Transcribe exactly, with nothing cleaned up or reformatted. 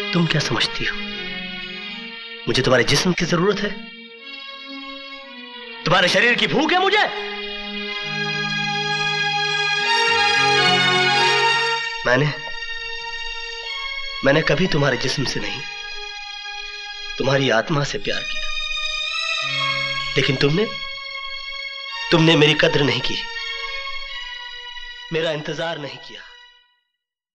तुम क्या समझती हो? मुझे तुम्हारे जिस्म की जरूरत है? तुम्हारे शरीर की भूख है मुझे? मैंने मैंने कभी तुम्हारे जिस्म से नहीं, तुम्हारी आत्मा से प्यार किया। लेकिन तुमने तुमने मेरी कद्र नहीं की, मेरा इंतजार नहीं किया।